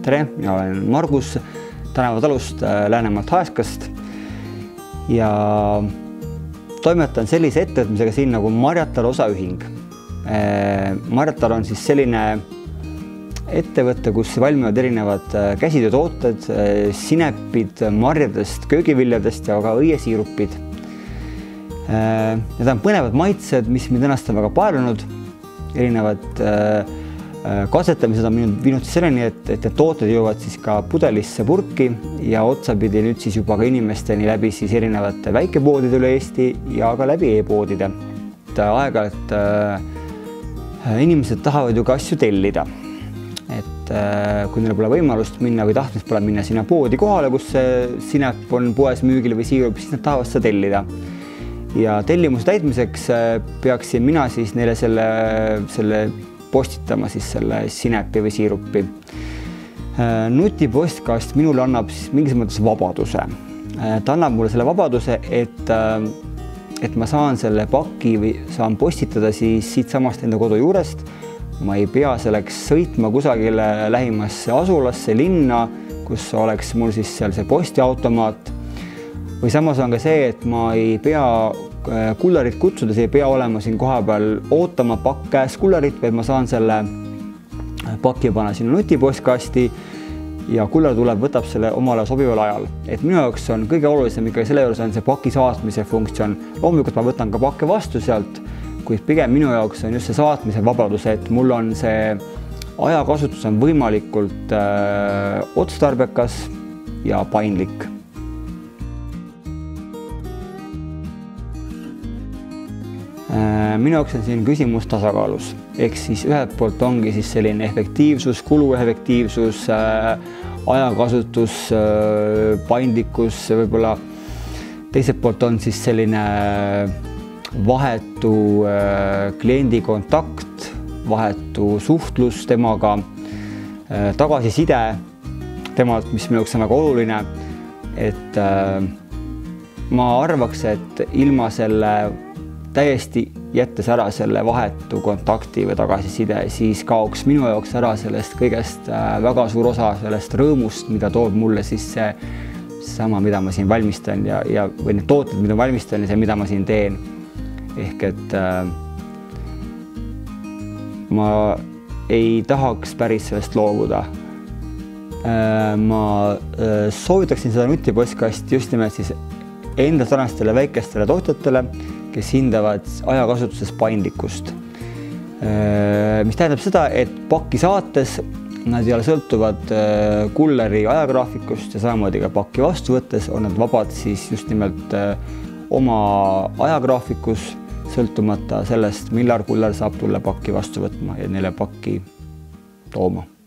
tere, mina olen Margus tänavatalust Läänemaalt Haeskast ja toimetan sellise ettevõtmisega siin nagu Marjatar osaühing. Marjatar on siis selline ettevõte, kus valmivad erinevad käsitöötooted, sinepid marjadest, köögiviljadest ja ka õiesiirupid. Need on põnevad maitsed, mis mind ennast on väga paelunud. Erinevad katsetamised on viinud selleni, et need tooted jõuavad siis ka pudelisse purki ja otsapidi nüüd siis juba ka inimesteni läbi siis erinevate väikepoodide üle Eesti ja ka läbi e-poodide. Aeg-ajalt inimesed tahavad ju ka asju tellida. Et kui neil pole võimalust minna või tahtmist pole minna sinna poodi kohale, kus see sinep on poes müügil või siirup, siis nad tahavad seda tellida. Ja tellimuse täitmiseks peaksin mina siis neile selle postitama siis selle sinepi või siirupi. Nutipostkast minule annab siis mingis mõttes vabaduse. Ta annab mulle selle vabaduse, et ma saan selle paki või saan postitada siis siit samast enda kodu juurest. Ma ei pea selleks sõitma kusagile lähimasse asulasse, linna, kus oleks mul siis seal see postiautomaat. Või samas on ka see, et ma ei pea kullarit kutsudes, ei pea olema siin koha peal ootama pakk käes kullarit, vaid ma saan selle paki panna sinna nutipostkasti ja kullar tuleb, võtab selle omale sobival ajal. Et minu jaoks on kõige olulisem ikkagi selle juures on see paki saatmise funktsioon. Loomulikult ma võtan ka pakke vastu sealt, kuid pigem minu jaoks on just see saatmise vabadus, et mul on see ajakasutus on võimalikult otstarbekas ja paindlik. Minu jaoks on siin küsimus tasakaalus. Ehk siis ühelt poolt ongi siis selline efektiivsus, kuluefektiivsus, ajakasutus, paindlikkus, võib-olla teiselt poolt on siis selline vahetu kliendi kontakt, vahetu suhtlus temaga, tagasiside temalt, mis minu jaoks on väga oluline, et ma arvaks, et ilma selle täiesti jättes ära selle vahetu kontakti või tagasiside, siis kaoks minu jaoks ära sellest kõigest väga suur osa sellest rõõmust, mida toob mulle siis see sama, mida ma siin valmistan või need tooted, mida valmistan ja see, mida ma siin teen. Ehk et ma ei tahaks päris sellest loobuda. Ma soovitaksin seda nutipostkasti just nimelt siis enda sarnastele väikestele tootjatele, kes hindavad ajakasutuses paindlikkust. Mis tähendab seda, et pakki saates nad sõltuvad kulleri ajagraafikust ja samamoodi ka pakki vastu võttes on nad vabad siis just nimelt oma ajagraafikus sõltumata sellest, millal kuller saab tulla pakki vastu võtma ja neile pakki tooma.